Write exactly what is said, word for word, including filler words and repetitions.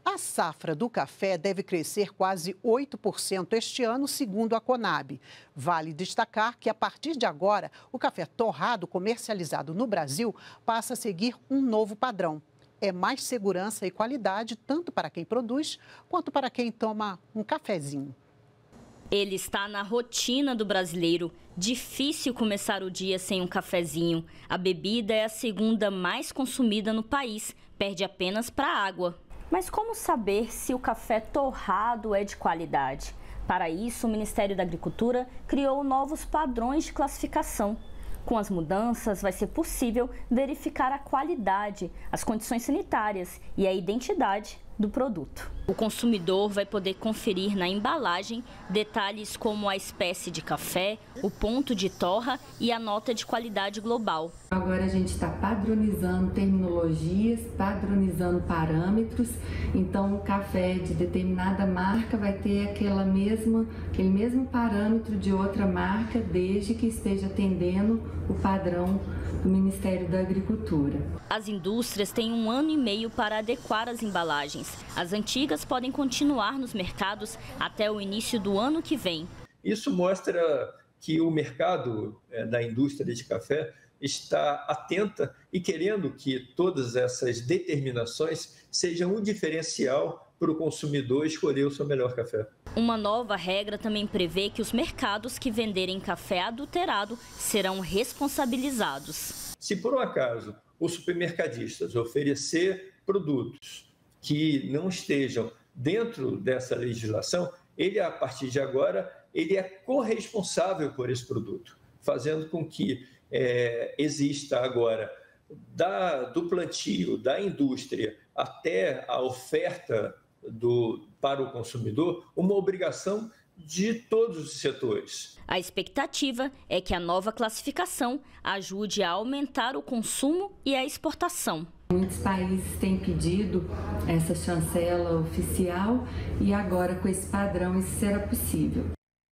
A safra do café deve crescer quase oito por cento este ano, segundo a Conab. Vale destacar que, a partir de agora, o café torrado comercializado no Brasil passa a seguir um novo padrão. É mais segurança e qualidade, tanto para quem produz, quanto para quem toma um cafezinho. Ele está na rotina do brasileiro. Difícil começar o dia sem um cafezinho. A bebida é a segunda mais consumida no país, perde apenas para a água. Mas como saber se o café torrado é de qualidade? Para isso, o Ministério da Agricultura criou novos padrões de classificação. Com as mudanças, vai ser possível verificar a qualidade, as condições sanitárias e a identidade do produto. O consumidor vai poder conferir na embalagem detalhes como a espécie de café, o ponto de torra e a nota de qualidade global. Agora a gente está padronizando terminologias, padronizando parâmetros, então o café de determinada marca vai ter aquela mesma, aquele mesmo parâmetro de outra marca, desde que esteja atendendo o padrão do Ministério da Agricultura. As indústrias têm um ano e meio para adequar as embalagens. As antigas podem continuar nos mercados até o início do ano que vem. Isso mostra que o mercado da indústria de café está atenta e querendo que todas essas determinações sejam um diferencial para o consumidor escolher o seu melhor café. Uma nova regra também prevê que os mercados que venderem café adulterado serão responsabilizados. Se por um acaso os supermercadistas oferecer produtos que não estejam dentro dessa legislação, ele, a partir de agora, ele é corresponsável por esse produto, fazendo com que é, exista agora, da, do plantio, da indústria, até a oferta do, para o consumidor, uma obrigação de todos os setores. A expectativa é que a nova classificação ajude a aumentar o consumo e a exportação. Muitos países têm pedido essa chancela oficial e agora, com esse padrão, isso será possível.